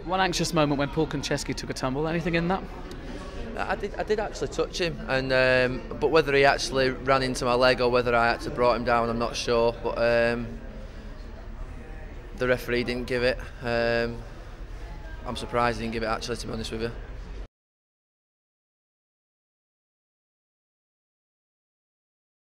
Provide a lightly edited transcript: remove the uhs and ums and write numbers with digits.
One anxious moment when Paul Konchesky took a tumble. Anything in that? I did actually touch him, and but whether he actually ran into my leg or whether I actually brought him down, I'm not sure. But the referee didn't give it. I'm surprised he didn't give it, actually, to be honest with you.